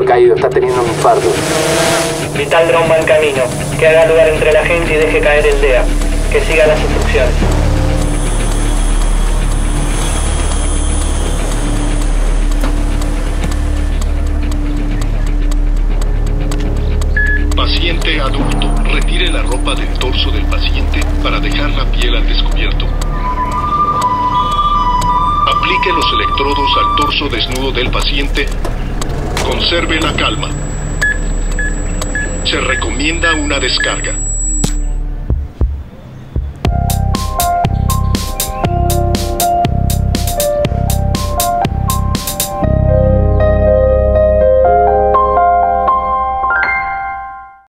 caído, está teniendo un infarto. Vital Drone va en camino. Que haga lugar entre la gente y deje caer el DEA. Que siga las instrucciones. Paciente adulto. Retire la ropa del torso del paciente para dejar la piel al descubierto. Aplique los electrodos al torso desnudo del paciente. Conserve la calma. Se recomienda una descarga.